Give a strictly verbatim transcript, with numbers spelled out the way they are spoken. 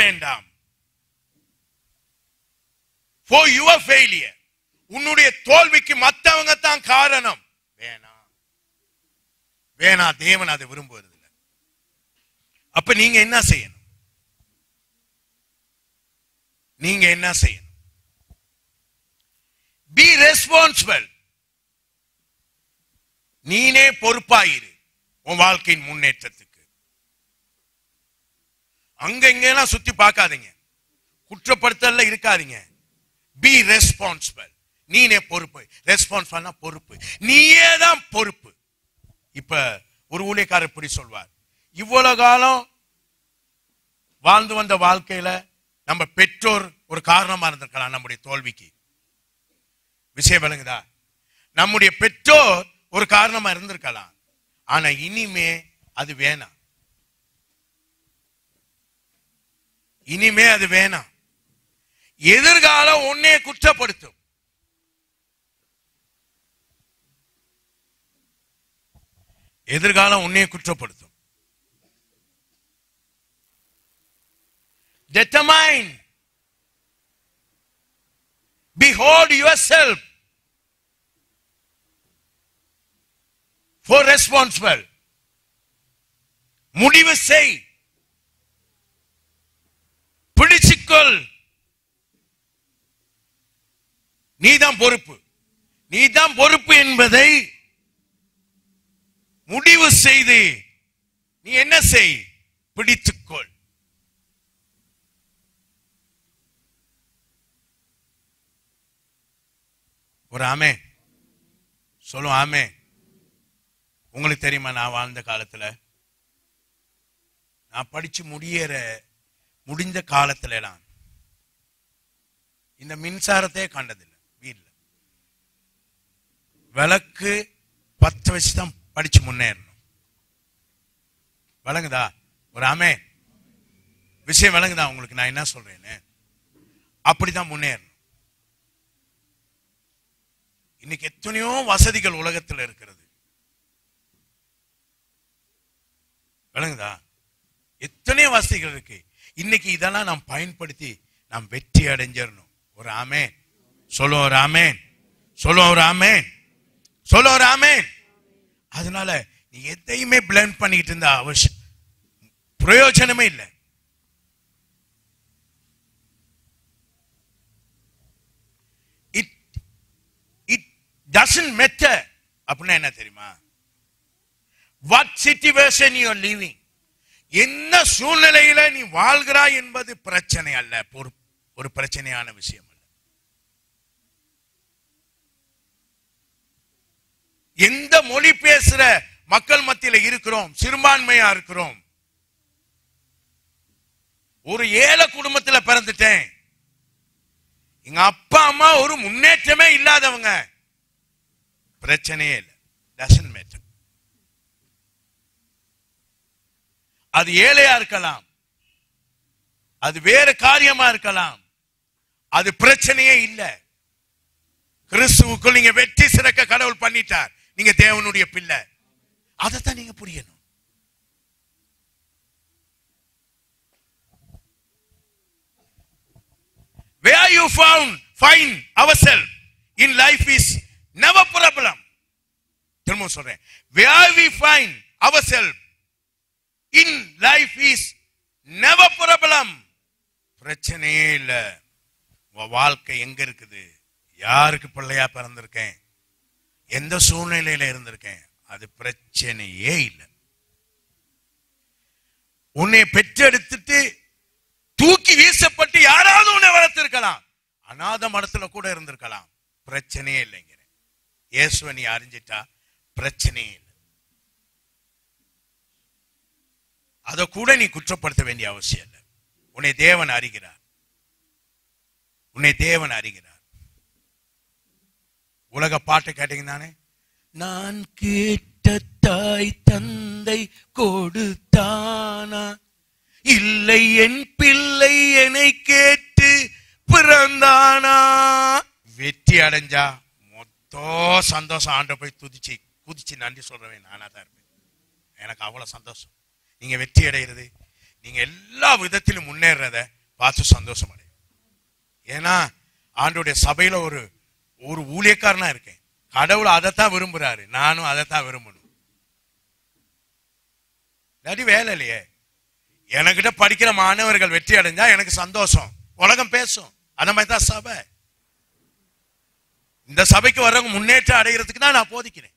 வேண்டாம். For your failure, உன்னுடைய தோல்விக்கு மத்தவங்க தான் காரணம். வேணாம் வேணா, தேவன் அதை விரும்புவது இல்லை. அப்ப நீங்க என்ன செய்யணும்? நீங்க என்ன செய்யணும்? Be responsible. நீனே பொறுப்பாயிரு உன் வாழ்க்கையின் முன்னேற்றத்துக்கு. அங்க இங்கெல்லாம் சுத்தி பார்க்காதீங்க, குற்றப்படுத்தல இருக்காதீங்க. Be responsible. நீனே பொறுப்பு. ரெஸ்பான்சிபிள்னா பொறுப்பு, நீயே தான் பொறுப்பு. இப்ப ஒரு ஊழியக்காரர் இப்படி சொல்வார், இவ்வளவு காலம் வாழ்ந்து வந்த வாழ்க்கையில நம்ம பெற்றோர் ஒரு காரணமா இருந்திருக்கலாம் நம்முடைய தோல்விக்கு. விஷயம் விளங்குதா? நம்முடைய பெற்றோர் ஒரு காரணமா இருந்திருக்கலாம். ஆனா இனிமே அது வேணாம். இனிமே அது வேணாம். எதிர்காலம் உன்னை குற்றப்படுத்தும். எதிர்காலம் உன்னை குற்றப்படுத்தும். Determine. Behold yourself for responsible. முடிவு செய், பிடிச்சுக்கொள். நீதான் பொறுப்பு. நீதான் பொறுப்பு என்பதை முடிவு செய்து நீ என்ன செய்? பிடித்துக்கொள். ஒரு ஆமென் சொல்லும். ஆமென். உங்களுக்கு தெரியுமா, நான் வாழ்ந்த காலத்துல, நான் படிச்சு முடியற முடிந்த காலத்துல எல்லாம் இந்த மின்சாரத்தையே கண்டதில்லை. வீட்டில் விளக்கு பத்து வச்சுதான் படிச்சு முன்னேறணும். விளங்குதா? ஒரு ஆமென். விஷயம் விளங்குதா உங்களுக்கு? நான் என்ன சொல்றேன்னு அப்படிதான் முன்னேறணும். இன்னைக்கு எத்தனையோ வசதிகள் உலகத்தில் இருக்கிறது. விளங்குதா? எத்தனையோ வசதிகள் இருக்கு. இன்னைக்கு இதெல்லாம் நாம் பயன்படுத்தி நாம் வெற்றி அடைஞ்சிடணும். ஒரு ஆமென் சொல்லுவோம். ஒரு ஆமென் சொல்லுவோம். ஒரு ஆமென் சொல்லுவோம். ஒரு ஆமென். அதனால நீ எதையுமே பிளேம் பண்ணிட்டு இருந்தா அவசியம் பிரயோஜனமே இல்லை. It it doesn't matter. அப்படின்னா என்ன தெரியுமா? What situation you are living, என்ன சூழ்நிலையில நீ வாழ்கிறாய் என்பது பிரச்சனை அல்ல, ஒரு பிரச்சனையான விஷயம் அல்ல. எந்த மொழி பேசுற மக்கள் மத்தியில இருக்கிறோம், சிறுபான்மையா இருக்கிறோம். ஒரு ஏழை குடும்பத்துல பிறந்துட்டேன், எங்க அப்பா அம்மா ஒரு முன்னேற்றமே இல்லாதவங்க, பிரச்சனையே இல்லை. doesn't matter. அது ஏழையா இருக்கலாம், அது வேற காரியமா இருக்கலாம், அது பிரச்சனையே இல்லை. கிறிஸ்துவுக்குள் நீங்க வெற்றி சிறக்க கடவுள் பண்ணிட்டார். நீங்க தேவனுடைய பிள்ளை. அதைத்தான் நீங்க புரியணும். Where you found find ourselves in life is never problem. திரும்ப சொல்றேன், where we find ourselves in life is never problem. பிரச்சனையே இல்ல. வாழ்க்கை எங்க இருக்குது, யாருக்கு பிள்ளையா பிறந்திருக்கேன், எந்த சூழ்நிலையில இருந்திருக்கேன், அது பிரச்சனையே இல்லை. உன்னை பெற்றெடுத்துட்டு தூக்கி வீசப்பட்டு யாராவது உன்னை வளர்த்திருக்கலாம், அநாத மடத்துல கூட இருந்திருக்கலாம், பிரச்சனையே இல்லைங்க. இயேசுவை நீ அறிஞ்சிட்டா பிரச்சனையே இல்லை. அதை கூட நீ குற்றப்படுத்த வேண்டிய அவசியம் இல்லை. உன்னை தேவன் அறிகிறார், உன்னை தேவன் அறிகிறார். உலக பாட்டு கேட்டீங்க தானே, நான் கேட்ட தாய் தந்தை கொடுத்தானா, இல்லை என் பிள்ளை என்னை கேட்டு பிறந்தானா. வெற்றி அடைஞ்சா மொத்தம் சந்தோஷம். ஆண்ட போய் துதிச்சு குதிச்சு நன்றி சொல்றவேன் நானா தான் இருப்பேன். எனக்கு அவ்வளவு சந்தோஷம். நீங்க வெற்றி அடைகிறது, நீங்க எல்லா விதத்திலும் முன்னேறத பார்த்து சந்தோஷம் அடையும். ஏன்னா ஆண்டோடைய சபையில ஒரு ஒரு ஊழியக்காரனா இருக்கேன். கடவுள் அதைத்தான் விரும்புறாரு, நானும் அதைத்தான் விரும்பணும். இல்லாட்டி வேலை இல்லையே. எனக்கிட்ட படிக்கிற மாணவர்கள் வெற்றி அடைஞ்சா எனக்கு சந்தோஷம், உலகம் பேசும். அந்த மாதிரி தான் சபை. இந்த சபைக்கு வர்றவங்க முன்னேற்றம் அடைகிறதுக்கு தான் நான் போதிக்கிறேன்.